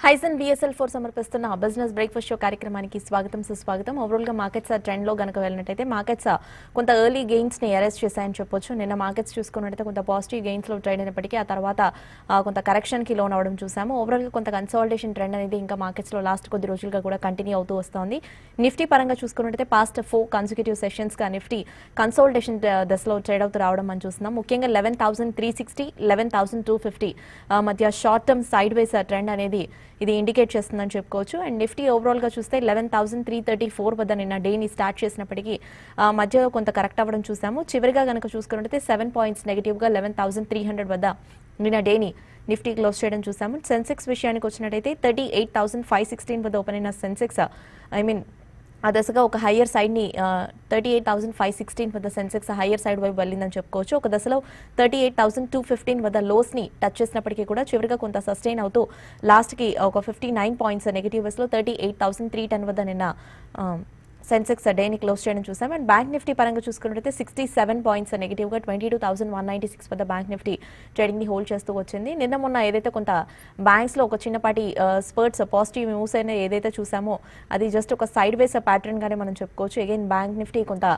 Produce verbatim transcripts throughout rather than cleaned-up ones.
హైసన్ BSL four సమర్పిస్తున్న business breakfast show కార్యక్రమానికి స్వాగతం సుస్వాగతం. ఓవరాల్ గా మార్కెట్స్ ట్రెండ్ లో గనక వెళ్ళినట్టయితే మార్కెట్స్ కొంత ఎర్లీ గెయిన్స్ ని అరెస్ట్ చేశాయని చెప్పొచ్చు. నిన్న మార్కెట్స్ చూసుకున్నట్టయితే కొంత పాజిటివ్ గెయిన్స్ లో ట్రేడ్ అయినప్పటికీ ఆ తర్వాత కొంత కరెక్షన్ కి లోన్ అవడం చూసాము. ఓవరాల్ గా కొంత కన్సాలిడేషన్ ట్రెండ్ అనేది ఇంకా మార్కెట్స్ లో లాస్ట్ కొద్ది రోజులుగా కూడా కంటిన్యూ అవుతూ వస్తోంది. నిఫ్టీ పరంగా చూసుకున్నట్టయితే పాస్ట్ ఫోర్ కన్సిక్యూటివ్ సెషన్స్ గా నిఫ్టీ కన్సాలిడేషన్ దశలో ట్రేడ్ అవుతూ రావడం మనం చూస్తున్నాం. ముఖ్యంగా eleven thousand three sixty eleven thousand two fifty మధ్య short term sideways trend అనేది ఇది ఇండికేట్ చేస్తుందని చెప్పుకోవచ్చు. అండ్ నిఫ్టీ ఓవరాల్ గా చూస్తే eleven thousand three thirty four వద్ద నిన్న డేని స్టార్ట్ చేసినప్పటికీ మధ్యలో కొంత కరెక్ట్ అవ్వడం చూసాము. చివరిగా కనుక చూసుకున్నట్లయితే సెవెన్ పాయింట్స్ నెగిటివ్ గా లెవెన్ థౌసండ్ త్రీ హండ్రెడ్ వద్ద నిన్న డేని నిఫ్టీ క్లోజ్ చేయడం చూసాము. సెన్సెక్స్ విషయానికి వచ్చినట్టయితే thirty eight thousand five sixteen వద్ద ఓపెన్ అయిన సెన్సెక్స్ ఐ మీన్ ఆ దశగా ఒక హయ్యర్ సైడ్ ని thirty eight thousand five sixteen వద్ద సెన్సెక్స్ హయ్యర్ సైడ్ వైపు వెళ్ళిందని చెప్పుకోవచ్చు. ఒక దశలో thirty eight thousand two fifteen వద్ద లోస్ ని టచ్ చేసినప్పటికీ కూడా చివరిగా కొంత సస్టైన్ అవుతూ లాస్ట్ కి ఒక ఫిఫ్టీ నైన్ పాయింట్స్ నెగిటివ్ లో thirty eight thousand three ten వద్ద నిన్న సెన్సెక్స్ డేని క్లోజ్ చేయడం చూసాం. అండ్ బ్యాంక్ నిఫ్టీ పరంగా చూసుకున్నట్లయితే సిక్స్టీ సెవెన్ పాయింట్స్ నెగిటివ్ గా twenty two thousand one ninety six వద్ద బ్యాంక్ నిఫ్టీ ట్రేడింగ్ ని హోల్డ్ చేస్తూ వచ్చింది. నిన్న మొన్న ఏదైతే కొంత బ్యాంక్స్ లో ఒక చిన్నపాటి స్పర్ట్స్ పాజిటివ్ మూవ్స్ అయినా ఏదైతే చూసామో అది జస్ట్ ఒక సైడ్ వేస్ ప్యాటర్న్ గానే మనం చెప్పుకోవచ్చు. అగైన్ బ్యాంక్ నిఫ్టీ కొంత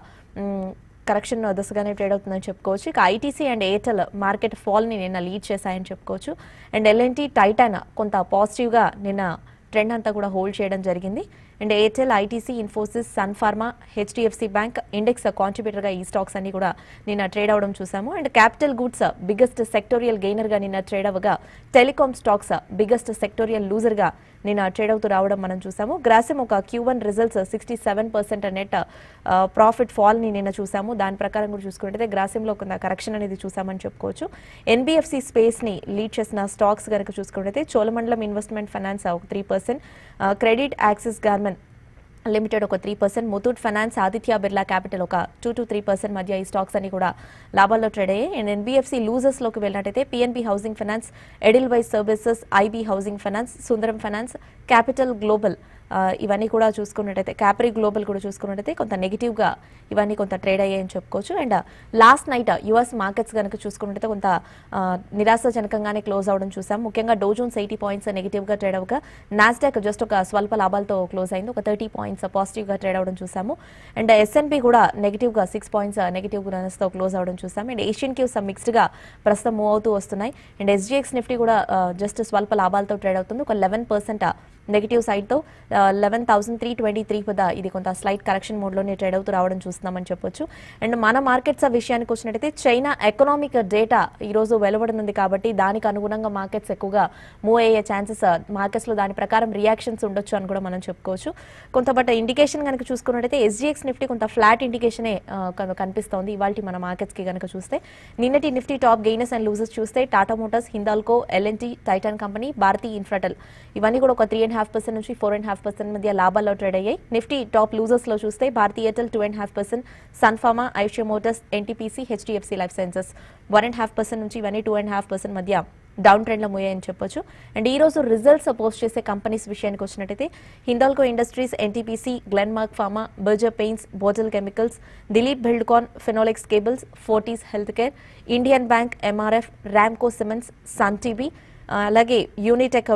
కరెక్షన్ దశగానే ట్రేడ్ అవుతుందని చెప్పుకోవచ్చు. ఇక ITC and Airtel market fall ని నిన్న లీడ్ చేశాయని చెప్పుకోవచ్చు. అండ్ ఎల్ఎన్టీ టైటాన్ కొంత పాజిటివ్ గా నిన్న ట్రెండ్ అంతా కూడా హోల్డ్ చేయడం జరిగింది. And Airtel, ITC, Infosys, Sun Pharma, HDFC bank index contributor గా ఈ స్టాక్స్ అన్ని కూడా నిన్న ట్రేడ్ అవడం చూసాము. And capital goods biggest sectoral gainer గా నిన్న ట్రేడ్ అవ్వగా telecom stocks biggest sectorial loser గా నిన్న ట్రేడ్ అవుతూ రావడం మనం చూసాము. గ్రాసిమ్ ఒక Q one results sixty seven percent net profit fall ని నిన్న చూసాము. దాని ప్రకారం కూడా చూసుకుంటే గ్రాసిమ్ లో కొంత కరెక్షన్ అనేది చూసామని చెప్పుకోవచ్చు. ఎన్బిఎఫ్సి స్పేస్ ని లీడ్ చేసిన స్టాక్స్ కనుక చూసుకుంటే చోళమండలం ఇన్వెస్ట్మెంట్ ఫైనాన్స్ ఒక three percent credit access Grameen limited ఒక three percent Muthoot finance, Aditya Birla capital ఒక టూ టు త్రీ పర్సెంట్ మధ్య ఈ స్టాక్స్ అన్ని కూడా లాభాల్లో ట్రేడ్ అయ్యాయి. అండ్ ఎన్బిఎఫ్సి లూజర్స్ లోకి వెళ్ళినట్టయితే PNB housing finance, Edelweiss services, IB housing finance, Sundaram finance, capital global ఇవన్నీ కూడా చూసుకున్నట్టయితే క్యాప్రీ గ్లోబల్ కూడా చూసుకున్నట్టయితే కొంత నెగిటివ్ గా ఇవన్నీ కొంత ట్రేడ్ అయ్యాయని చెప్పుకోవచ్చు. And last night US markets కనుక చూసుకున్నట్టయితే కొంత నిరాశజనకంగానే క్లోజ్ అవడం చూసాం. ముఖ్యంగా Dow Jones eighty points negative గా ట్రేడ్ అవ్వగా నాస్డాక్ జస్ట్ ఒక స్వల్ప లాభాలతో క్లోజ్ అయింది. ఒక థర్టీ పాయింట్స్ పాజిటివ్ గా ట్రేడ్ అవడం చూసాము. అండ్ ఎస్ఎన్పి కూడా నెగిటివ్ గా సిక్స్ పాయింట్స్ నెగిటివ్ రన్స్ తో క్లోజ్ అవడం చూసాం. అండ్ ఏషియన్ క్యూస్ మిక్స్డ్ గా ప్రస్తుతం మూవ్ అవుతూ వస్తున్నాయి. అండ్ ఎస్జీఎక్స్ నిఫ్టీ కూడా జస్ట్ స్వల్ప లాభాలతో ట్రేడ్ అవుతుంది. ఒక లెవెన్ పర్సెంట్ నెగిటివ్ సైడ్ తో eleven thousand three twenty three వద్ద ఇది కొంత స్లైట్ కరెక్షన్ మోడ్ లోనే ట్రేడ్ అవుతూ రావడం చూస్తున్నామని చెప్పొచ్చు. అండ్ మన మార్కెట్స్ విషయానికి వచ్చినట్టయితే చైనా ఎకనామిక్ డేటా ఈ రోజు వెలువడనుంది కాబట్టి దానికి అనుగుణంగా మార్కెట్స్ ఎక్కువగా మూవ్ అయ్యే ఛాన్సెస్ మార్కెట్స్ లో దాని ప్రకారం రియాక్షన్స్ ఉండొచ్చు అని కూడా మనం చెప్పుకోవచ్చు. కొంత బట్ ఇండికేషన్ కనుక చూసుకున్నట్టయితే ఎస్జీఎక్స్ నిఫ్టీ కొంత ఫ్లాట్ ఇండికేషనే కనిపిస్తోంది ఇవాళ మన మార్కెట్స్ కి కనుక చూస్తే. నిన్నటి Nifty top gainers and losers చూస్తే Tata motors, Hindalco, L&T, Titan company, Bharti Infratel ఇవన్నీ కూడా ఒక త్రీ అండ్ హాఫ్ పర్సెంట్ నుంచి ఫోర్ అండ్ హాఫ్ పర్సెంట్ మధ్య లాభాల్లో ట్రేడ్ అయ్యాయి. నిఫ్టీ టాప్ లూజర్స్ లో చూస్తే Bharti Airtel two and half percent, Sun Pharma, Eicher motors, NTPC, HDFC life sciences one and half percent నుంచి ఇవన్నీ టూ అండ్ హాఫ్ పర్సెంట్ మధ్య down trend లో మూయాయని చెప్పొచ్చు. అండ్ ఈ రోజు రిజల్ట్స్ పోస్ట్ చేసే కంపెనీస్ విషయానికి వచ్చినట్టయితే Hindalco industries, NTPC, Glenmark pharma, Berger paints, Bodal chemicals, Dilip Buildcon, Finolex cables, Fortis health care, Indian bank, MRF, Ramco cements, Sun TV, అలాగే యూనిటెక్,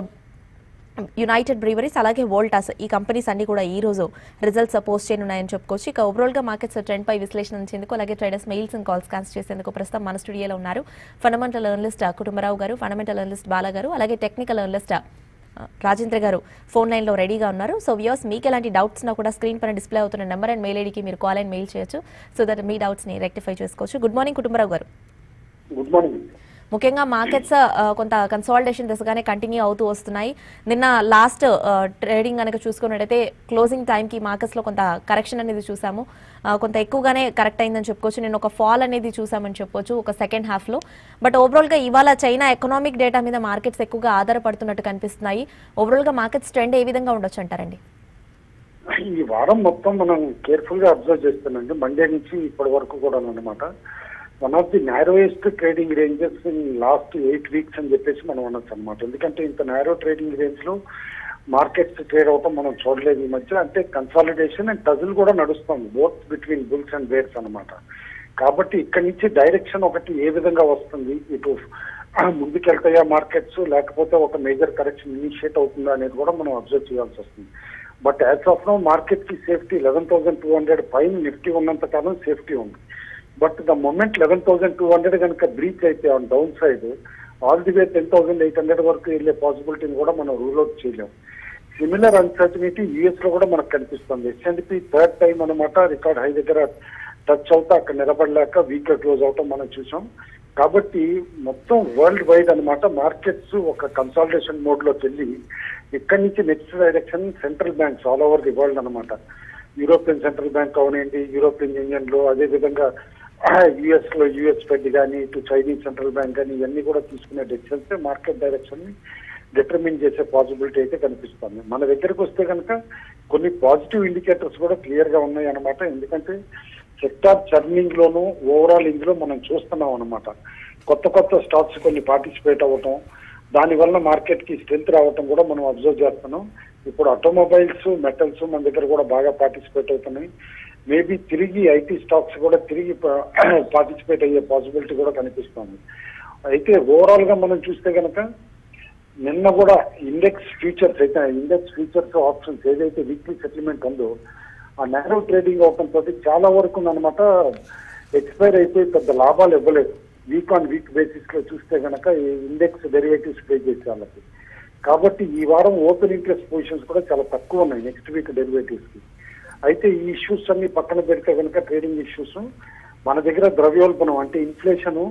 యునైటెడ్ బ్రీవరీస్, అలాగే వోల్టాస్ ఈ కంపెనీస్ అన్ని కూడా ఈ రోజు రిజల్ట్స్ పోస్ట్ చేయనున్నాయని చెప్పుకోవచ్చు. ఇక ఓవరాల్ గా మార్కెట్స్ ట్రెండ్ పై విశ్లేషణ ఇచ్చేందుకు అలాగే ట్రేడర్స్ మెయిల్స్ అండ్ కాల్స్ కాన్స్ చేసేందుకు ప్రస్తుతం మన స్టూడియోలో ఉన్నారు ఫండమెంటల్ అనలిస్ట్ కుటుంబరావు గారు, ఫండమెంటల్ అనలిస్ట్ బాలా గారు, అలాగే టెక్నికల్ అనలిస్ట్ రాజేంద్ర గారు ఫోన్ లైన్ లో రెడీగా ఉన్నారు. సో వ్యూవర్స్ మీకు ఎలాంటి డౌట్స్ నా కూడా స్క్రీన్ పైన డిస్ప్లే అవుతున్న నెంబర్ అండ్ మెయిల్ ఐడికి మీరు కాల్ అండ్ మెయిల్ చేయొచ్చు. సో దట్ మీ డౌట్స్ ని రెక్టిఫై చేసుకోవచ్చు. గుడ్ మార్నింగ్ కుటుంబరావు గారు. Good morning. ముఖ్యంగా మార్కెట్స్ కొంత కన్సాలిడేషన్ దిశగానే కంటిన్యూ అవుతూ వస్తున్నాయి. నిన్న లాస్ట్ ట్రేడింగ్ కనుక చూసుకున్నట్టయితే క్లోజింగ్ టైంకి మార్కెట్స్ లో కొంత కరెక్షన్ అనేది చూసాము. కొంత ఎక్కువగానే కరెక్ట్ అయిందని చెప్పుకోవచ్చు. నేను ఒక ఫాల్ అనేది చూసామని చెప్పొచ్చు ఒక సెకండ్ హాఫ్ లో. బట్ ఓవరాల్ గా ఇవాళ చైనా ఎకనామిక్ డేటా మీద మార్కెట్స్ ఎక్కువగా ఆధారపడుతున్నట్టు కనిపిస్తున్నాయి. ఓవరాల్ గా మార్కెట్స్ ట్రెండ్ ఏ విధంగా ఉండొచ్చు అంటారండి? ఈ వారం మొత్తం మనం కేర్ఫుల్ గా అబ్జర్వ్ చేస్తున్నాండి. మండే నుంచి ఇప్పటి వరకు కూడా అనమాట one of the narrowest trading ranges in last eight weeks అని చెప్పేసి మనం అనొచ్చు అనమాట. ఎందుకంటే ఇంత నారో ట్రేడింగ్ రేంజ్ లో మార్కెట్స్ ట్రేడ్ అవటం మనం చూడలేదు ఈ మధ్య. అంటే కన్సాలిడేషన్ అండ్ టజిల్ కూడా నడుస్తుంది both between bulls and bears అనమాట. కాబట్టి ఇక్కడ నుంచి డైరెక్షన్ ఒకటి ఏ విధంగా వస్తుంది, ఇటు ముందుకెళ్తాయా మార్కెట్స్, లేకపోతే ఒక మేజర్ కరెక్షన్ ఇనిషియేట్ అవుతుందా అనేది కూడా మనం అబ్జర్వ్ చేయాల్సి వస్తుంది. But as of now market కి safety eleven thousand two hundred పైన నిఫ్టీ ఉన్నంత కాలం సేఫ్టీ ఉంది. But the moment eleven thousand two hundred కనుక బ్రీచ్ అయితే on down side all the way ten thousand eight hundred వరకు వెళ్ళే పాసిబిలిటీని కూడా మనం రూల్ అవుట్ చేయలేము. సిమిలర్ అన్సర్టనిటీ యూఎస్ లో కూడా మనకు కనిపిస్తుంది. S and P third time అనమాట రికార్డ్ హై దగ్గర టచ్ అవుతా అక్కడ నిలబడలేక వీక్ గా క్లోజ్ అవటం మనం చూసాం. కాబట్టి మొత్తం వరల్డ్ వైడ్ అనమాట మార్కెట్స్ ఒక కన్సాలిడేషన్ మోడ్ లోకి వెళ్ళి ఇక్కడి నుంచి next direction central banks all over the world అనమాట. యూరోపియన్ సెంట్రల్ బ్యాంక్ అవనండి, యూరోపియన్ యూనియన్ లో, అదేవిధంగా యుఎస్ లో యుఎస్ ఫెడ్ కానీ, ఇటు చైనీస్ సెంట్రల్ బ్యాంక్ కానీ ఇవన్నీ కూడా తీసుకునే డెసిషన్స్ మార్కెట్ డైరెక్షన్ ని డిటర్మిన్ చేసే పాసిబిలిటీ అయితే కనిపిస్తుంది. మన దగ్గరకు వస్తే కనుక కొన్ని పాజిటివ్ ఇండికేటర్స్ కూడా క్లియర్ గా ఉన్నాయి అనమాట. ఎందుకంటే సెక్టార్ చర్నింగ్ లోను ఓవరాల్ ఇందులో మనం చూస్తున్నాం అనమాట. కొత్త కొత్త స్టాక్స్ కొన్ని పార్టిసిపేట్ అవ్వటం, దానివల్ల మార్కెట్ కి స్ట్రెంత్ రావటం కూడా మనం అబ్జర్వ్ చేస్తున్నాం. ఇప్పుడు ఆటోమొబైల్స్, మెటల్స్ మన దగ్గర కూడా బాగా పార్టిసిపేట్ అవుతున్నాయి. మేబీ తిరిగి ఐటీ స్టాక్స్ కూడా తిరిగి పార్టిసిపేట్ అయ్యే పాసిబిలిటీ కూడా కనిపిస్తుంది. అయితే ఓవరాల్ గా మనం చూస్తే కనుక నిన్న కూడా ఇండెక్స్ ఫ్యూచర్స్ అయితే ఇండెక్స్ ఫ్యూచర్స్ ఆప్షన్స్ ఏదైతే వీక్లీ సెటిల్మెంట్ ఉందో ఆ నేరో ట్రేడింగ్ అవటం తోటి చాలా వరకు అనమాట ఎక్స్పైర్ అయిపోయి పెద్ద లాభాలు ఇవ్వలేదు. వీక్ ఆన్ వీక్ బేసిస్ లో చూస్తే కనుక ఇండెక్స్ డెరివేటివ్స్ పే చేసే వాళ్ళకి. కాబట్టి ఈ వారం ఓపెన్ ఇంట్రెస్ట్ పొజిషన్స్ కూడా చాలా తక్కువ ఉన్నాయి నెక్స్ట్ వీక్ డెరివేటివ్స్ కి. అయితే ఈ ఇష్యూస్ అన్ని పక్కన పెడితే కనుక ట్రేడింగ్ ఇష్యూస్ మన దగ్గర ద్రవ్యోల్బణం అంటే ఇన్ఫ్లేషన్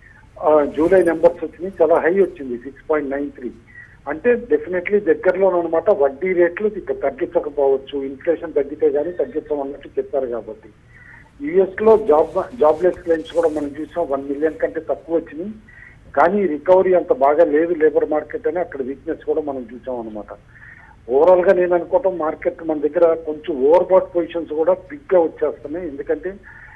జూలై నెంబర్స్ వచ్చినాయి, చాలా హై వచ్చింది సిక్స్ పాయింట్ నైన్ త్రీ. అంటే డెఫినెట్లీ దగ్గరలో అనమాట వడ్డీ రేట్లు ఇక్కడ తగ్గించకపోవచ్చు, ఇన్ఫ్లేషన్ తగ్గితే కానీ తగ్గించం అన్నట్టు చెప్పారు. కాబట్టి యుఎస్ లో జాబ్ జాబ్లెస్ క్లెయిమ్స్ కూడా మనం చూసాం, వన్ మిలియన్ కంటే తక్కువ వచ్చినాయి. కానీ రికవరీ అంత బాగా లేదు లేబర్ మార్కెట్ అని అక్కడ వీక్నెస్ కూడా మనం చూసాం అనమాట. ఓవరాల్ గా నేను అనుకోవటం మార్కెట్ మన దగ్గర కొంచెం ఓవర్ బాట్ పొజిషన్స్ కూడా బిగ్ గా వచ్చేస్తున్నాయి. ఎందుకంటే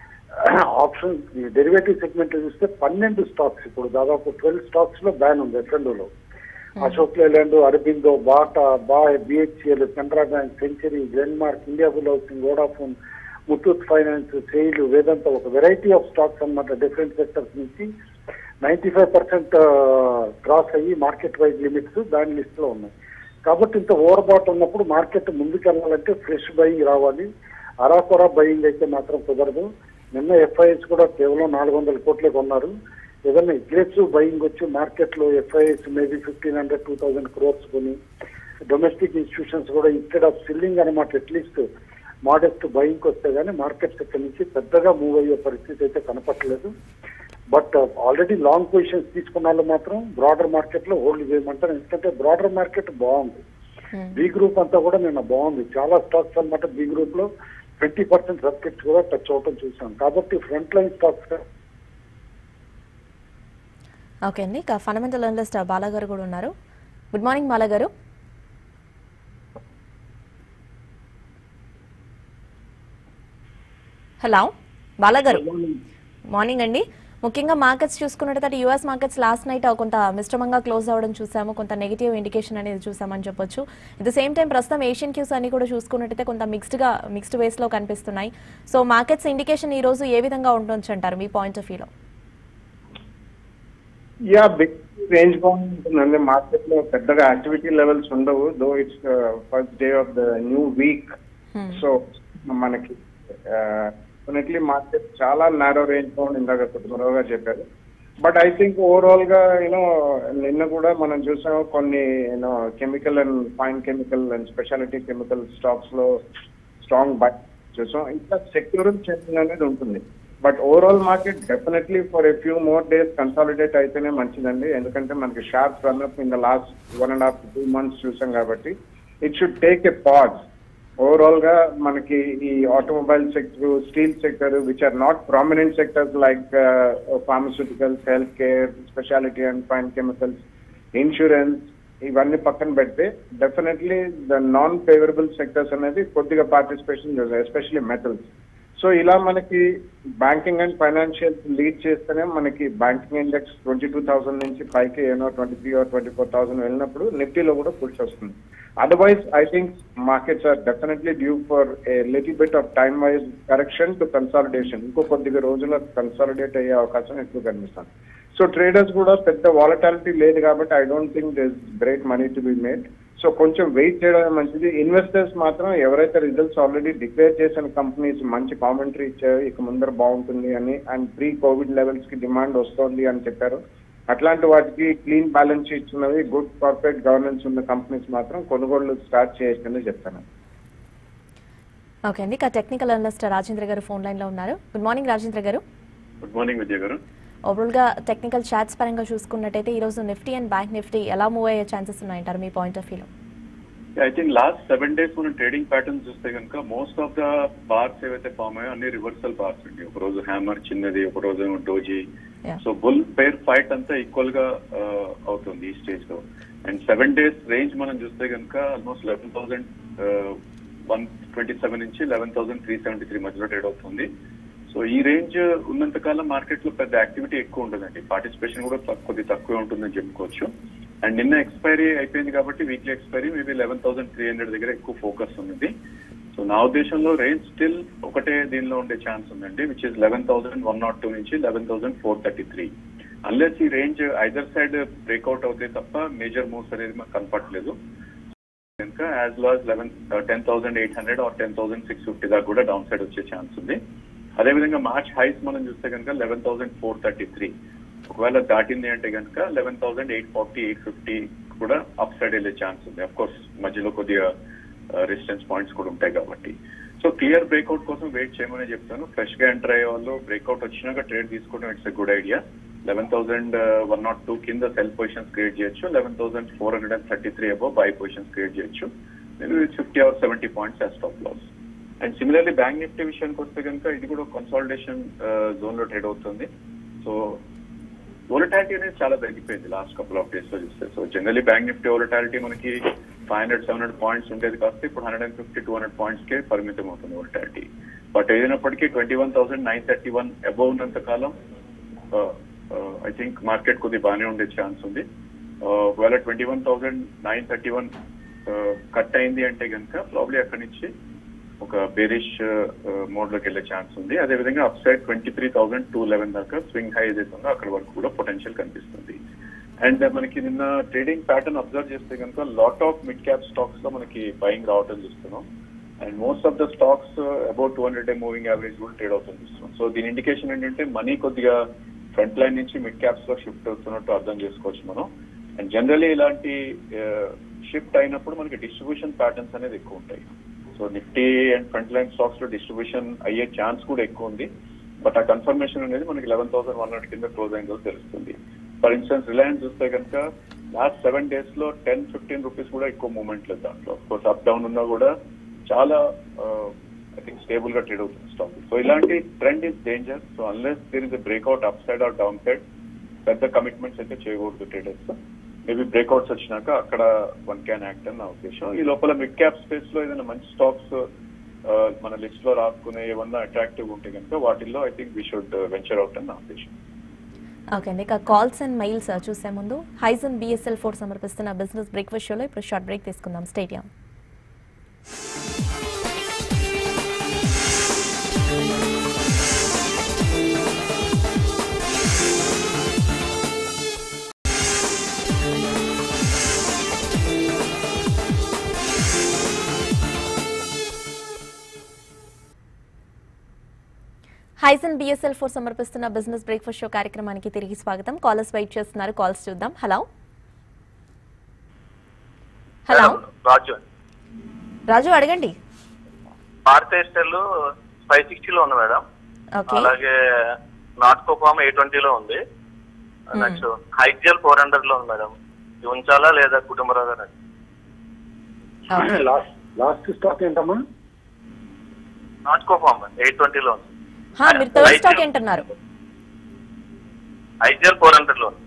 ఆప్షన్ డెరివేటివ్ సెగ్మెంట్ లో చూస్తే పన్నెండు స్టాక్స్ ఇప్పుడు దాదాపు ట్వెల్వ్ స్టాక్స్ లో బ్యాన్ ఉంది. ఎఫ్ఎండోలో అశోక్ లేలాండ్, అరబిందో, బాటా, బా BHEL, Canara bank, Century, Glenmark, India bull housing, Vodafone, Muthoot finance, SAIL, Vedanta ఒక వెరైటీ ఆఫ్ స్టాక్స్ అనమాట డిఫరెంట్ సెక్టర్స్ నుంచి నైన్టీ ఫైవ్ పర్సెంట్ క్రాస్ అయ్యి మార్కెట్ వైడ్ లిమిట్స్ దాని లిస్ట్ లో ఉన్నాయి. కాబట్టి ఇంత ఓవర్ బాట్ ఉన్నప్పుడు మార్కెట్ ముందుకు వెళ్ళాలంటే ఫ్రెష్ బయింగ్ రావాలి. అరాకొరా బయింగ్ అయితే మాత్రం కుదరదు. నిన్న ఎఫ్ఐఎస్ కూడా కేవలం నాలుగు వందల కోట్లే కొన్నారు. ఏదైనా అగ్రెసివ్ బయింగ్ వచ్చి మార్కెట్ లో FIs maybe fifteen hundred two thousand crores కొని డొమెస్టిక్ ఇన్స్టిట్యూషన్స్ కూడా ఇన్స్టెడ్ ఆఫ్ సిల్లింగ్ అనమాట అట్లీస్ట్ మోడెస్ట్ బయింగ్ వస్తే కానీ మార్కెట్స్ ఇక్కడ నుంచి పెద్దగా మూవ్ అయ్యే పరిస్థితి అయితే కనపట్లేదు. బట్ ఆల్రెడీ లాంగ్ పొజిషన్స్ తీసుకున్న వాళ్ళు మాత్రం బ్రాడర్ మార్కెట్ లో హోల్డ్ చేయమంటారు. ఎందుకంటే బ్రాడర్ మార్కెట్ బాగుంది. బి గ్రూప్ అంతా కూడా నిన్న బాగుంది. చాలా స్టాక్స్ అనమాట బి గ్రూప్ లో ట్వంటీ పర్సెంట్ సర్కిట్స్ కూడా టచ్ అవటం చూసాం. కాబట్టి ఫ్రంట్ లైన్ స్టాక్స్. ఓకే అండి, ఇక ఫండమెంటల్ అనలిస్ట్ బాలా గారు కూడా ఉన్నారు. గుడ్ మార్నింగ్ బాలా గారు. హలో బాలా గారు, మార్నింగ్ అండి. ముఖ్యంగా మార్కెట్స్ చూసుకున్నట్టయితే యూఎస్ మార్కెట్స్ లాస్ట్ నైట్ కొంత మిశ్రమంగా క్లోజ్ అవ్వడం చూసాము, కొంత నెగిటివ్ ఇండికేషన్ అనేది చూసామని చెప్పొచ్చు. ఎట్ ద సేమ్ టైం ప్రస్తుతం ఏషియన్ క్యూస్ అన్ని కూడా చూసుకున్నట్టయితే కొంత మిక్స్డ్గా మిక్స్డ్ వేస్లో కనిపిస్తున్నాయి. సో మార్కెట్స్ ఇండికేషన్ ఈ రోజు ఏ విధంగా ఉండొచ్చు అంటారు మీ పాయింట్ ఆఫ్ వ్యూలో? యా బిగ్ రేంజ్ బౌండ్ ఉంటుందండి. మార్కెట్ లో పెద్దగా యాక్టివిటీ లెవెల్స్ ఉండవు, though it's first day of the new week. So మనకి డెఫినెట్లీ మార్కెట్ చాలా నారో రేంజ్ బౌండ్ ఇందాక మరోగా చెప్పారు. బట్ ఐ థింక్ ఓవరాల్ గా యూనో నిన్న కూడా మనం చూసాం కొన్ని you know chemical and fine chemical and speciality chemical stocks లో స్ట్రాంగ్ బై చూసాం. ఇంకా సెక్యూరల్ చేంజింగ్ అనేది ఉంటుంది. But overall market definitely for a few more days consolidate అయితేనే మంచిదండి. ఎందుకంటే మనకి sharp run up in the last one and half two months చూసాం కాబట్టి it should take a pause. Overall గా మనకి ఈ automobile sector, steel sector which are not prominent sectors like pharmaceuticals, health care, speciality and fine chemicals, insurance ఇవన్నీ పక్కన పెడితే definitely the non favourable sectors అనేది కొద్దిగా పార్టిసిపేషన్ చేస్తాయి, ఎస్పెషల్లీ మెటల్స్. సో ఇలా మనకి బ్యాంకింగ్ అండ్ ఫైనాన్షియల్ లీడ్ చేస్తేనే మనకి banking index twenty two thousand నుంచి పైకి ఏమో twenty three or twenty four thousand వెళ్ళినప్పుడు నిఫ్టీలో కూడా పుష్ వస్తుంది. Otherwise, I think markets are definitely due for a little bit of time-wise correction to consolidation. ఇంకో కొద్దిగా రోజుల కన్సాలిడేట్ అయ్యే అవకాశం ఎక్కువ కనిపిస్తుంది. సో ట్రేడర్స్ కూడా పెద్ద వాలటాలిటీ లేదు కాబట్టి I don't think this great money to be made. So కొంచెం వెయిట్ చేయడం మంచిది. ఇన్వెస్టర్స్ మాత్రం ఎవరైతే రిజల్ట్స్ ఆల్రెడీ డిక్లేర్ చేసిన కంపెనీస్ మంచి కామెంటరీ ఇచ్చారు, ఇక ముందర బాగుంటుంది అని, అండ్ ప్రీ కోవిడ్ లెవెల్స్ కి డిమాండ్ వస్తోంది అని చెప్పారు, అట్లాంటి వాటికి క్లీన్ బ్యాలెన్స్ షీట్స్ ఉన్నవి, గుడ్ కార్పొరేట్ గవర్నెన్స్ ఉన్న కంపెనీస్ మాత్రం కొనుగోళ్లు స్టార్ట్ చేయొచ్చని చెప్తాను. ఓకే అండి, ఇక టెక్నికల్ అనలిస్ట్ రాజేంద్ర గారు ఫోన్ లైన్ లో ఉన్నారు. గుడ్ మార్నింగ్ రాజేంద్ర గారు. గుడ్ మార్నింగ్ విజయ్ గారు. ఓవరాల్ గా టెక్నికల్ చార్ట్స్ పరంగా చూసుకున్నట్టయితే ఈ రోజు నిఫ్టీ అండ్ బ్యాంక్ నిఫ్టీ ఎలా మూవ్ అయ్యే ఛాన్సెస్ ఉన్నాయంటారు మీ పాయింట్ ఆఫ్ వ్యూలో? I think last seven days మనం ట్రేడింగ్ ప్యాటర్న్స్ చూస్తే కనుక మోస్ట్ ఆఫ్ ద బార్స్ ఏవైతే ఫామ్ అయ్యో అన్ని రివర్సల్ బార్స్ అండి. ఒక రోజు హ్యామర్ చిన్నది, ఒక రోజు doji. So bull bear fight అంతా ఈక్వల్ గా అవుతుంది ఈ స్టేజ్ లో. అండ్ సెవెన్ డేస్ రేంజ్ మనం చూస్తే కనుక almost eleven thousand one twenty seven నుంచి eleven thousand three seventy three మధ్యలో ట్రేడ్ అవుతుంది. సో ఈ రేంజ్ ఉన్నంత కాలం మార్కెట్ లో పెద్ద యాక్టివిటీ ఎక్కువ ఉండదండి, పార్టిసిపేషన్ కూడా కొద్ది తక్కువ ఉంటుందని చెప్పుకోవచ్చు. అండ్ నిన్న ఎక్స్పైరీ అయిపోయింది కాబట్టి weekly expiry maybe eleven thousand three hundred దగ్గర ఎక్కువ ఫోకస్ ఉంది. సో నా ఉద్దేశంలో రేంజ్ స్టిల్ ఒకటే దీనిలో ఉండే ఛాన్స్ ఉందండి, which is eleven thousand one not two నుంచి eleven thousand four thirty three. Unless ఈ రేంజ్ ఐదర్ సైడ్ బ్రేక్అవుట్ అవుతే తప్ప మేజర్ మూవ్స్ అనేది మాకు కనపట్లేదు. కనుక as low as eleven ten thousand eight hundred or ten thousand six fifty దాకా కూడా డౌన్ సైడ్ వచ్చే ఛాన్స్ ఉంది. అదేవిధంగా మార్చ్ హైస్ మనం చూస్తే కనుక eleven thousand four thirty three ఒకవేళ దాటింది అంటే కనుక eleven thousand eight forty eight fifty కూడా అప్ సైడ్ వెళ్ళే ఛాన్స్ ఉంది. అఫ్ కోర్స్ మధ్యలో కొద్దిగా రెసిస్టెన్స్ పాయింట్స్ కూడా ఉంటాయి కాబట్టి. సో క్లియర్ బ్రేక్అవుట్ కోసం వెయిట్ చేయమని చెప్తాను. ఫ్రెష్ గా ఎంటర్ అయ్యే వాళ్ళు బ్రేక్అవుట్ వచ్చినాక ట్రేడ్ తీసుకోవడం it's a good idea. Eleven thousand one not two కింద సెల్ పొజిషన్స్ క్రియేట్ చేయొచ్చు, eleven thousand four hundred and thirty three above buy positions create చేయొచ్చు, fifty or seventy points as stop loss. And similarly bank Nifty విషయానికి వస్తే కనుక ఇది కూడా consolidation zone లో trade అవుతుంది. సో వోలటాలిటీ అనేది చాలా తగ్గిపోయింది లాస్ట్ కపుల్ ఆఫ్ డేస్ లో చూస్తే. So generally bank Nifty volatility మనకి five hundred seven hundred points ఉండేది కాస్త ఇప్పుడు hundred and fifty two hundred points కే పరిమితం అవుతుంది వోలటాలిటీ. బట్ ఏదైనప్పటికీ twenty one thousand nine thirty one above ఉన్నంత కాలం ఐ థింక్ మార్కెట్ కొద్దిగా బాగానే ఉండే ఛాన్స్ ఉంది. ఒకవేళ twenty one thousand nine thirty one cut అయింది అంటే కనుక ప్రాబ్లీ అక్కడి నుంచి ఒక బేరిష్ మోడ్ లోకి వెళ్లే ఛాన్స్ ఉంది. అదేవిధంగా up side twenty three thousand two eleven దాకా స్వింగ్ హై ఏదైతే ఉందో అక్కడ వరకు కూడా పొటెన్షియల్ కనిపిస్తుంది. అండ్ మనకి నిన్న ట్రేడింగ్ ప్యాటర్న్ అబ్జర్వ్ చేస్తే కనుక lot of mid cap stocks లో మనకి బయింగ్ రావటం చూస్తున్నాం. And most of the stocks about two hundred day moving average కూడా ట్రేడ్ అవుతుంది చూస్తున్నాం. సో దీని ఇండికేషన్ ఏంటంటే మనీ కొద్దిగా ఫ్రంట్ లైన్ నుంచి మిడ్ క్యాప్స్ లో షిఫ్ట్ అవుతున్నట్టు అర్థం చేసుకోవచ్చు మనం. అండ్ జనరలీ ఇలాంటి షిఫ్ట్ అయినప్పుడు మనకి డిస్ట్రిబ్యూషన్ ప్యాటర్న్స్ అనేది ఎక్కువ ఉంటాయి. So Nifty and front line stocks లో డిస్ట్రిబ్యూషన్ అయ్యే ఛాన్స్ కూడా ఎక్కువ ఉంది. బట్ ఆ కన్ఫర్మేషన్ అనేది మనకి లెవెన్ థౌసండ్ వన్ హండ్రెడ్ కింద క్లోజ్ అయిందో తెలుస్తుంది. ఫర్ ఇన్స్టెన్స్ రిలయన్స్ చూస్తే కనుక లాస్ట్ సెవెన్ డేస్ లో టెన్ ఫిఫ్టీన్ రూపీస్ కూడా ఎక్కువ మూవ్మెంట్ లేదు దాంట్లో. కోర్స్ అప్ డౌన్ ఉన్నా కూడా చాలా ఐ థింక్ స్టేబుల్ గా ట్రేడ్ అవుతుంది స్టాక్. సో ఇలాంటి trend is danger. So unless there is a breakout up side or down side పెద్ద కమిట్మెంట్స్ అయితే చేయకూడదు ట్రేడర్స్. మేబీ బ్రేక్అవుట్స్ వచ్చినాక అక్కడ వన్ క్యాన్ యాక్ట్ అని నా ఉద్దేశం. ఈ లోపల మిడ్ క్యాప్ స్పేస్ లో ఏదైనా మంచి స్టాక్స్ మన లిస్ట్ లో రాసుకునే ఏమన్నా అట్రాక్టివ్ ఉంటే కనుక వాటిల్లో I think we should venture out అని నా ఉద్దేశం. ఓకే అండి, ఇక కాల్స్ అండ్ మెయిల్స్ చూసే ముందు హైజన్ బిఎస్ఎల్ ఫోర్ సమర్పిస్తున్న బిజినెస్ బ్రేక్ఫాస్ట్ షోలో ఇప్పుడు షార్ట్ బ్రేక్ తీసుకుందాం. స్టేడియం హైజన్ బిఎస్ఎల్ ఫోర్ సమర్పిస్తున్న బిజినెస్ బ్రేక్ఫాస్ట్ షో కార్యక్రమానికి తిరిగి స్వాగతం. కాలర్స్ వెయిట్ చేస్తున్నారు, కాల్స్ చూద్దాం. హలో హలో రాజు రాజు అడగండి. భారతీయ స్టైల్ ఫైవ్ సిక్స్టీలో ఉంది మేడం, అలాగే నాట్ కోపామ్ ఎయిట్ ట్వంటీలో ఉంది, నెక్స్ట్ హైజిఎల్ ఫోర్ హండ్రెడ్ లో ఉంది మేడం. ఇది ఉంచాలా లేదా కుటుంబరావు గారు? లాస్ట్ స్టాక్ ఏంటమ్మా? నాట్ కోపామ్ ఎయిట్ ట్వంటీలో ఉంది. మీరు థర్డ్ స్టాక్ ఏంటన్నారు? హైజిఎల్ ఫోర్ హండ్రెడ్ లో ఉంది.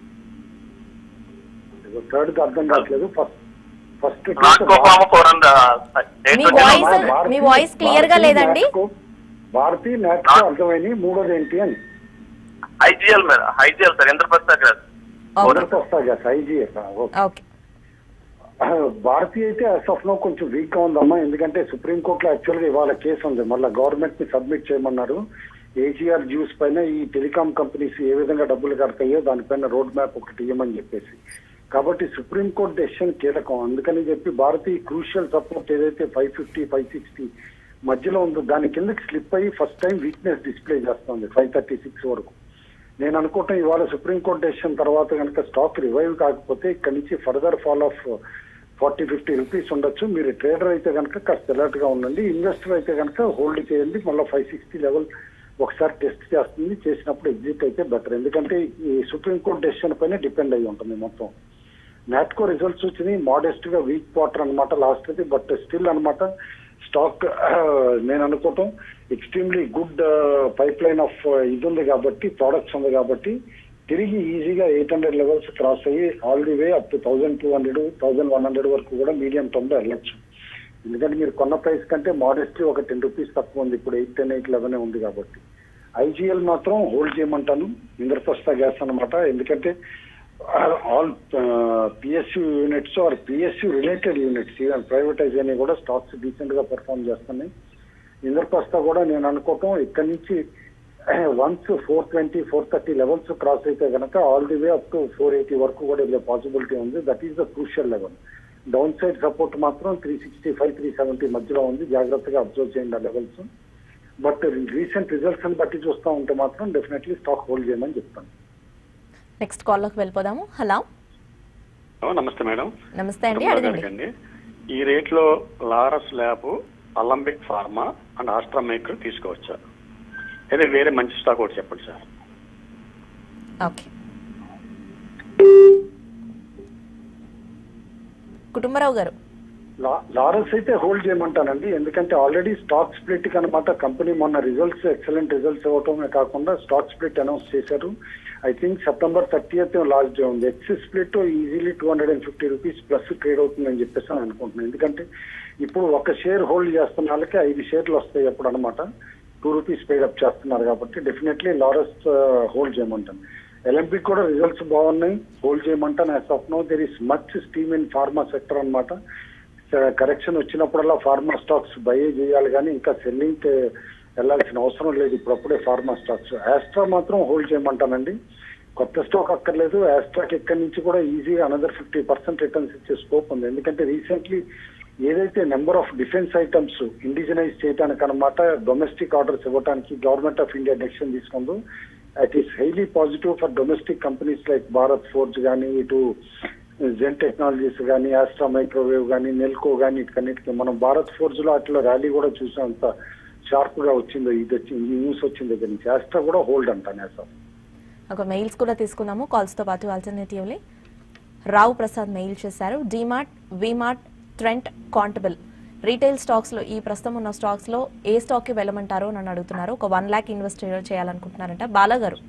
థర్డ్ కి అర్థం కావట్లేదు. First first Natco four hundred. మీ వాయిస్ క్లియర్ గా లేదండి. భారతీ నాట్కో అర్థమైంది. మూడోది ఏంటి అని? IGL madam, IGL sir Indraprastha gas. Indraprastha gas IGL. Okay. Bharti అయితే అసఫ్లో కొంచెం వీక్ గా ఉందమ్మా, ఎందుకంటే సుప్రీంకోర్టులో యాక్చువల్ గా ఇవాళ కేసు ఉంది, మళ్ళీ గవర్నమెంట్ ని సబ్మిట్ చేయమన్నారు. ఏజీఆర్ జ్యూస్ పైన ఈ టెలికాం కంపెనీస్ ఏ విధంగా డబ్బులు కడతాయో దానిపైన రోడ్ మ్యాప్ ఒకటి ఇవ్వమని చెప్పేసి. కాబట్టి సుప్రీంకోర్టు డెసిషన్ కీలకం, అందుకని చెప్పి భారతీయ క్రూషియల్ సపోర్ట్ ఏదైతే ఫైవ్ ఫిఫ్టీ ఫైవ్ సిక్స్టీ మధ్యలో ఉందో దాని కిందకి స్లిప్ అయ్యి ఫస్ట్ టైం వీక్నెస్ డిస్ప్లే చేస్తుంది ఫైవ్ థర్టీ సిక్స్ వరకు. నేను అనుకుంటాం ఇవాళ సుప్రీంకోర్టు డెసిషన్ తర్వాత కనుక స్టాక్ రివైవ్ కాకపోతే ఇక్కడ నుంచి further fall of forty fifty rupees ఉండొచ్చు. మీరు ట్రేడర్ అయితే కనుక కాస్త అలర్ట్ గా ఉండండి, ఇన్వెస్టర్ అయితే కనుక హోల్డ్ చేయండి. మళ్ళీ ఫైవ్ సిక్స్టీ లెవెల్ ఒకసారి టెస్ట్ చేస్తుంది, చేసినప్పుడు ఎగ్జిట్ అయితే బెటర్, ఎందుకంటే ఈ సుప్రీంకోర్టు డెసిషన్ పైన డిపెండ్ అయ్యి ఉంటుంది మొత్తం. నాట్కో రిజల్ట్స్ వచ్చినాయి, మోడెస్ట్ గా వీక్ క్వార్టర్ అనమాట లాస్ట్ అది, బట్ స్టిల్ అనమాట స్టాక్ నేను అనుకోవటం extremely good pipeline of ఇది ఉంది కాబట్టి, ప్రోడక్ట్స్ ఉంది కాబట్టి తిరిగి ఈజీగా ఎయిట్ హండ్రెడ్ లెవెల్స్ క్రాస్ అయ్యి all the way up to thousand two hundred thousand one hundred వరకు కూడా మీడియం టర్మ్ లో వెళ్ళొచ్చు. ఎందుకంటే మీరు కొన్న ప్రైస్ కంటే మోడెస్ట్లీ ఒక టెన్ రూపీస్ తక్కువ ఉంది, ఇప్పుడు ఎయిట్ టెన్ ఎయిట్ లెవెన్ ఉంది కాబట్టి. ఐజీఎల్ మాత్రం హోల్డ్ చేయమంటాను, ఇంద్రప్రస్థ గ్యాస్ అనమాట, ఎందుకంటే all PSU units or PSU related units even privatise అయినా కూడా స్టాక్స్ డీసెంట్ గా పర్ఫామ్ చేస్తున్నాయి. ఇంద్రప్రస్థ కూడా నేను అనుకోవటం ఇక్కడి నుంచి once four twenty four thirty levels cross అయితే కనుక all the way up to four eighty వరకు కూడా వెళ్ళే పాసిబిలిటీ ఉంది. That is the crucial level. Down side support మాత్రం three sixty five three seventy మధ్యలో ఉంది, జాగ్రత్తగా అబ్జర్వ్ చేయండి ఆ లెవెల్స్. బట్ రీసెంట్ రిజల్ట్స్ ని బట్టి చూస్తూ ఉంటే మాత్రం డెఫినెట్లీ స్టాక్ హోల్డ్ చేయమని చెప్తాను. నెక్స్ట్ కాల్ లోకి వెళ్ళిపోదాము. హలో నమస్తే మేడం. నమస్తే అండి, అడగండి. ఈ రేట్ లో Laurus lab, Alembic pharma and Astra maker తీసుకోవచ్చా? అదే వేరే మంచి స్టాక్ ఒకటి చెప్పండి సార్. ఓకే, కుటుంబరావు గారు. లారస్ అయితే హోల్డ్ చేయమంటానండి, ఎందుకంటే ఆల్రెడీ స్టాక్ స్ప్లిట్ కనమాట కంపెనీ మొన్న రిజల్ట్స్ ఎక్సలెంట్ రిజల్ట్స్ ఇవ్వటమే కాకుండా స్టాక్ స్ప్లిట్ అనౌన్స్ చేశారు. I think September thirtieth last day ఉంది. Ex split easily two hundred and fifty rupees plus trade అవుతుందని చెప్పేసి అని అనుకుంటున్నాను. ఎందుకంటే ఇప్పుడు ఒక షేర్ హోల్డ్ చేస్తున్న వాళ్ళకి ఐదు షేర్లు వస్తాయి అప్పుడు అనమాట, టూ రూపీస్ పేడప్ చేస్తున్నారు కాబట్టి డెఫినెట్లీ లారస్ హోల్డ్ చేయమంటాను. ఎలింపిక్ కూడా రిజల్ట్స్ బాగున్నాయి, హోల్డ్ చేయమంటాను. As of now there is much steam in pharma sector అనమాట. కరెక్షన్ వచ్చినప్పుడల్లా ఫార్మా స్టాక్స్ బై చేయాలి కానీ ఇంకా సెల్లింగ్ వెళ్లాల్సిన అవసరం లేదు ఇప్పుడప్పుడే ఫార్మా స్టాక్స్. ఆస్ట్రా మాత్రం హోల్డ్ చేయమంటానండి, కొత్త స్టాక్ అక్కర్లేదు. ఆస్ట్రాకి ఎక్కడి నుంచి కూడా ఈజీగా అనదర్ ఫిఫ్టీ పర్సెంట్ రిటర్న్స్ ఇచ్చే స్కోప్ ఉంది. ఎందుకంటే రీసెంట్లీ ఏదైతే number of defence items indigenise చేయడానికి అనమాట డొమెస్టిక్ ఆర్డర్స్ ఇవ్వడానికి గవర్నమెంట్ ఆఫ్ ఇండియా డెసిషన్ తీసుకుందో, it is highly positive for domestic companies like Bharat forge కానీ, ఇటు జెన్ టెక్నాలజీస్ కానీ, ఆస్ట్రా మైక్రోవేవ్ కానీ, నెల్కో కానీ, ఇటుకన్నిటికీ మనం భారత్ ఫోర్జ్ లో అట్లా ర్యాలీ కూడా చూసాం, అంత షార్ప్ గా వచ్చిందో ఇది వచ్చింది ఈ న్యూస్ వచ్చిన దగ్గర నుంచి. ఆస్ట్రా కూడా హోల్డ్ అంటాను. యాసా ఒక మెయిల్స్ కూడా తీసుకున్నాము కాల్స్ తో పాటు. ఆల్టర్నేటివ్లీ రావు ప్రసాద్ మెయిల్ చేశారు. డిమార్ట్, విమార్ట్, ట్రెంట్, కాంటబుల్ రీటైల్ స్టాక్స్ లో ఈ ప్రస్తుతం ఉన్న స్టాక్స్ లో ఏ స్టాక్ కి వెళ్ళమంటారో నన్ను అడుగుతున్నారు. ఒక వన్ లాక్ ఇన్వెస్ట్ చేయాలనుకుంటున్నారంట. Bala garu.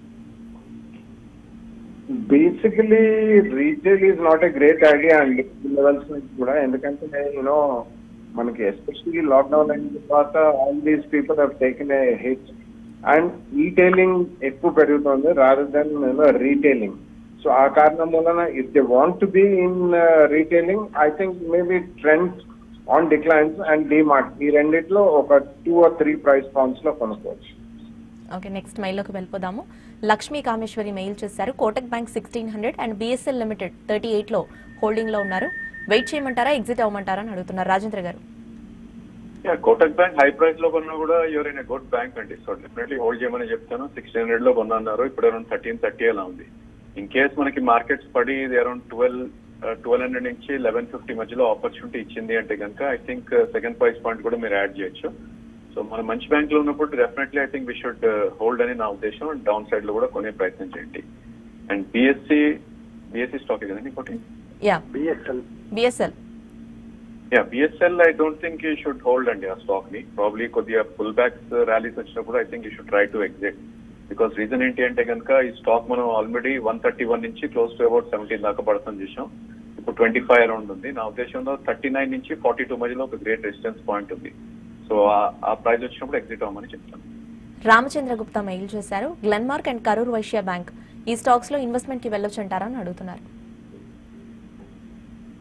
Basically retail is not a great idea అండి లెవెల్స్ నుంచి కూడా, ఎందుకంటే యూనో మనకి ఎస్పెషల్లీ లాక్డౌన్ అయిన తర్వాత all these people have taken a hit and retailing ఎక్కువ పెరుగుతుంది rather than you know retailing. So ఆ కారణం వలన if they want to be in retailing I think maybe Trent on declines and DMart ఈ రెండిట్లో ఒక two or three price points లో కొనుక్కోవచ్చు. ఓకే, నెక్స్ట్ మెయిల్లోకి వెళ్ళిపోదాము. లక్ష్మీ కామేశ్వరి మెయిల్ చేశారు. Kotak bank sixteen hundred and BSL limited thirty eight లో హోల్డింగ్ లో ఉన్నారు. వెయిట్ చేయమంటారా, ఎగ్జిట్ అవ్వమంటారా అని అడుగుతున్నారు. రాజేంద్ర గారు. కోటక్ బ్యాంక్ హై ప్రైస్ లో కొన్నా కూడా యూర్ ఇన్ గుడ్ బ్యాంక్ అండి, సో డెఫినెట్లీ హోల్డ్ చేయమని చెప్తాను. సిక్స్టీన్ హండ్రెడ్ లో కొన్నారు, ఇప్పుడు అరౌండ్ థర్టీన్ థర్టీ అలా ఉంది. ఇన్ కేస్ మనకి మార్కెట్స్ పడి ఇది అరౌండ్ ట్వెల్వ్ ట్వెల్వ్ హండ్రెడ్ నుంచి లెవెన్ ఫిఫ్టీ మధ్యలో ఆపర్చునిటీ ఇచ్చింది అంటే కనుక I think second price point కూడా మీరు యాడ్ చేయొచ్చు. సో మన మంచి బ్యాంక్ లో ఉన్నప్పుడు definitely I think we should hold అని నా ఉద్దేశం. డౌన్ సైడ్ లో కూడా కొనే ప్రయత్నం చేయండి. అండ్ బిఎస్సి బిఎస్సి స్టాక్ కదండి ఇంకోటి. Yeah BSL BSL yeah BSL I don't think you should hold అండి ఆ స్టాక్ ని. ప్రాబ్లీ కొద్దిగా ఫుల్ బ్యాక్స్ ర్యాలీస్ వచ్చినప్పుడు I think you should try to exit. Because reason ఏంటి అంటే కనుక ఈ స్టాక్ మనం ఆల్రెడీ వన్ థర్టీ వన్ నుంచి క్లోజ్ టు అబౌట్ సెవెంటీన్ దాకా పడుతుంది చూసాం. ఇప్పుడు ట్వంటీ ఫైవ్ అరౌండ్ ఉంది. నా ఉద్దేశంలో థర్టీ నైన్ నుంచి ఫార్టీ టూ మధ్యలో ఒక గ్రేట్ రెసిస్టెన్స్ పాయింట్ ఉంది. సో ఆ ప్రైస్ వచ్చినప్పుడు ఎగ్జిట్ అవ్వమని చెప్తాను. రామచంద్ర గుప్తా మెయిల్ చేశారు. గ్లెన్మార్క్ అండ్ కరూర్ వైశ్య బ్యాంక్ ఈ స్టాక్స్ లో ఇన్వెస్ట్మెంట్ కి వెళ్ళొచ్చు అంటారా అని అడుగుతున్నారు.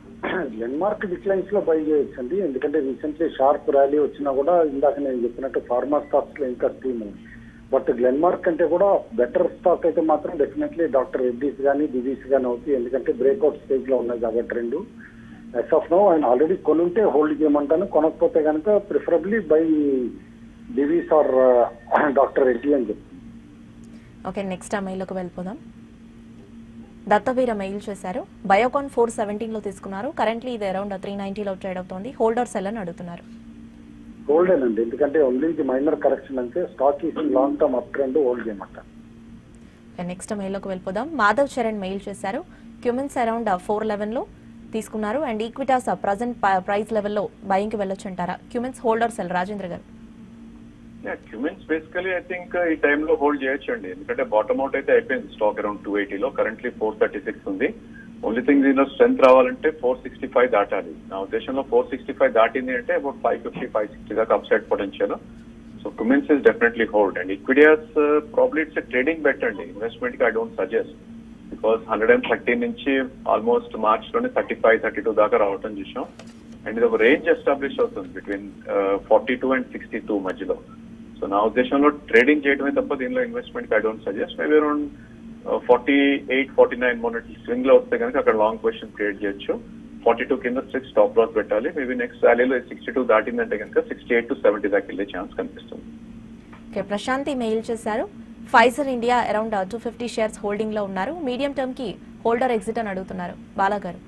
గ్లెన్మార్క్ డిక్లైన్స్ లో బై చేయొచ్చండి, ఎందుకంటే రీసెంట్లీ షార్ప్ ర్యాలీ వచ్చినా కూడా ఇందాక నేను చెప్పినట్టు ఫార్మా స్టాక్స్ లో ఇంకా స్టీమ్ ఉంది. బట్ గ్లెన్మార్క్ అంటే కూడా బెటర్ స్టాక్ అయితే మాత్రం డెఫినెట్లీ డాక్టర్ రెడ్డీస్ కానీ దివీస్ కానీ అవుతాయి, ఎందుకంటే బ్రేక్అవుట్ స్టేజ్ లో ఉన్నాయి కాబట్టి రెండు. ఎస్ ఆఫ్ నో ఆయన ఆల్రెడీ కొనుంటే హోల్డ్ చేయమంటాను, కొనకపోతే కనుక preferably buy Divi's or doctor Reddy అని చెప్తాను. ఓకే, నెక్స్ట్ ఆ మెయిల్లోకి వెళ్ళిపోదాం. దత్తవీర మెయిల్ చేశారు. బయోకాన్ ఫోర్ సెవెంటీన్ లో తీసుకున్నారు, కరెంట్లీ ఇది అరౌండ్ త్రీ నైన్టీలో ట్రేడ్ అవుతుంది, హోల్డర్ సెల్ అని అడుగుతున్నారు. హోల్డ్ అండి, ఎందుకంటే ఓన్లీ మైనర్ కరెక్షన్ అంటే stock is long term up trend hold చేయమంటారు. నెక్స్ట్ మెయిల్లోకి వెళ్ళిపోదాం. మాధవ్ చరణ్ మెయిల్ చేశారు. క్యూమిన్స్ అరౌండ్ ఫోర్ లెవెన్ లో తీసుకున్నారు అండ్ ఈక్విటాస్ ప్రజెంట్ ప్రైస్ లెవెల్లో బయింగ్ కి వెళ్ళొచ్చు అంటారా? క్యూమిన్స్ హోల్డర్ సెల్ రాజేంద్ర గారు. క్యూమిన్స్ బేసికలీ ఐ థింక్ ఈ టైంలో హోల్డ్ చేయొచ్చండి, ఎందుకంటే బాటమ్ అవుట్ అయితే అయిపోయింది స్టాక్ అరౌండ్ టూ ఎయిటీలో, కరెంట్లీ ఫోర్ థర్టీ సిక్స్ ఉంది. ఓన్లీ థింగ్ దీనిలో స్ట్రెంత్ రావాలంటే ఫోర్ సిక్స్టీ ఫైవ్ దాటాలి. నా ఉద్దేశంలో ఫోర్ సిక్స్టీ ఫైవ్ దాటింది అంటే about five fifty five sixty దాకా upside potential. So Cummins is definitely hold and Equitas probably it's trading bet అండి, ఇన్వెస్ట్మెంట్ కి I don't suggest, because hundred and thirty నుంచి almost March లోనే థర్టీ ఫైవ్ థర్టీ టూ దాకా రావటం చూసాం and ఇది ఒక రేంజ్ ఎస్టాబ్లిష్ అవుతుంది between forty two and sixty two మధ్యలో. సో నా ఉద్దేశంలో ట్రేడింగ్ చేయడమే తప్ప దీనిలో investment I don't suggest. Maybe around forty eight forty nine మొన్నటి స్వింగ్ లో వస్తే కనుక అక్కడ లాంగ్ పొజిషన్ క్రియేట్ చేయొచ్చు. ఫార్టీ టూ కింద స్ట్రిక్ట్ స్టాప్ లాస్ పెట్టాలి. మేబీ నెక్స్ట్ ర్యాలీలో సిక్స్టీ టూ దాటిందంటే కనుక సిక్స్టీ ఎయిట్ టు సెవెంటీ దాకా వెళ్ళే ఛాన్స్ కనిపిస్తుంది. ఓకే, ప్రశాంతి మెయిల్ చేశారు. Pfizer India around two fifty shares holding లో ఉన్నారు, మీడియం టర్మ్ కి హోల్డర్ ఎగ్జిట్ అని అడుగుతున్నారు. బాలా గారు.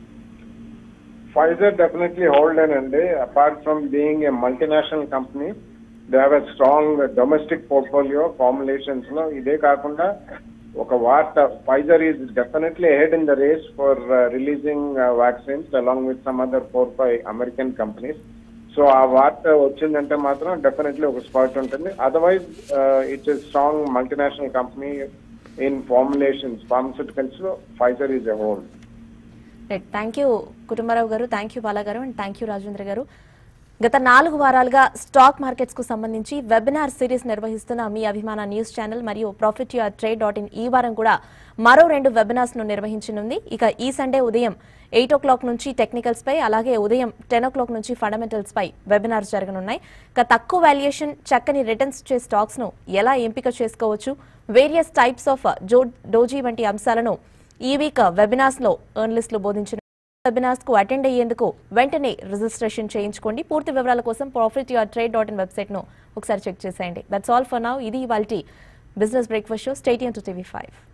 ఫైజర్ డెఫినెట్లీ హోల్డ్ అండి. Apart from being a multinational company, they have a strong domestic portfolio formulations లో. ఇదే కాకుండా ఒక వార్త, Pfizer is definitely head in the race for releasing vaccines along with some other four five American companies. So ఆ వార్త వచ్చిందంటే మాత్రం definitely ఒక స్పాట్ ఉంటుంది. Otherwise it's a strong multinational company in formulations, pharmaceuticals లో Pfizer is a hold. Right, thank you Kutumbarao గారు, thank you Bala గారు and thank you Rajendra గారు. గత నాలుగు వారాలుగా స్టాక్ మార్కెట్స్ కు సంబంధించి వెబినార్ సిరీస్ నిర్వహిస్తున్న మీ అభిమాన న్యూస్ ఛానల్ మరియు profit your trade dot in ఈ వారం కూడా మరో రెండు వెబినార్స్ ను నిర్వహించనుంది. ఇక ఈ సండే ఉదయం ఎయిట్ ఓ క్లాక్ నుంచి టెక్నికల్స్ పై, అలాగే ఉదయం టెన్ ఓ క్లాక్ నుంచి ఫండమెంటల్స్ పై వెబినార్స్ జరగనున్నాయి. ఇక తక్కువ వాల్యుయేషన్, చక్కని రిటర్న్స్ ఇచ్చే స్టాక్స్ ను ఎలా ఎంపిక చేసుకోవచ్చు, వేరియస్ టైప్స్ ఆఫ్ జో డోజీ వంటి అంశాలను ఈ వీక్ వెబినార్స్ లో ఎర్నలిస్టులు బోధించిన వెబినార్స్ కు అటెండ్ అయ్యేందుకు వెంటనే రిజిస్ట్రేషన్ చేయించుకోండి. పూర్తి వివరాల కోసం profit your trade dot in website ను ఒకసారి చెక్ చేసేయండి. That's all for now. ఇది ఇవాల్టి business breakfast show. Stay tuned to TV five.